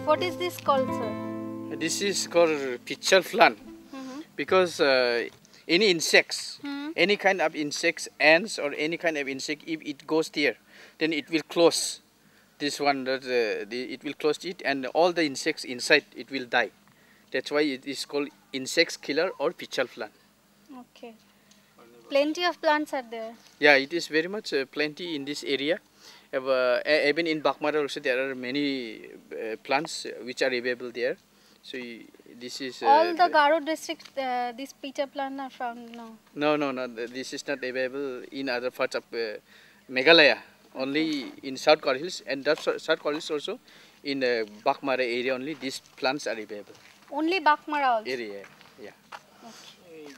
What is this called, sir? This is called pitcher plant because any insects, any kind of insects, ants or any kind of insect, if it goes there, then it will close. This one, it will close it, and all the insects inside it will die. That's why it is called insect killer or pitcher plant. Okay. Plenty of plants are there. Yeah, it is very much plenty in this area. Even in Baghmara also there are many plants which are available there. So this is all the Garo district. These pitcher plants are found now. No. This is not available in other parts of Meghalaya. Only in South Garo Hills, and that South Garo Hills also in the Baghmara area only these plants are available. Only Baghmara also. Area, yeah. Okay.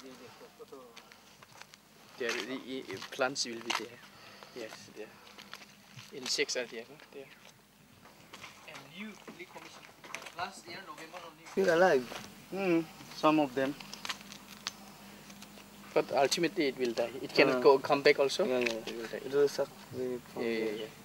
There, the plants will be there. Yes, there. Insects are there. There. And new commission. Last year November only. Still alive? Some of them. But ultimately it will die. It cannot come back also. Yeah. It will die. It will suck. Yeah.